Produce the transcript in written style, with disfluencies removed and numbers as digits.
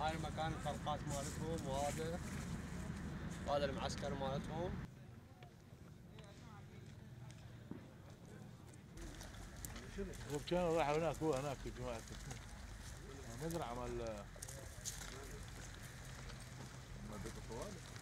هاي مكان الطلقات مالتهم، وهذا المعسكر مالتهم. كانوا راحوا هناك، هو هناك يا جماعة مزرعة مال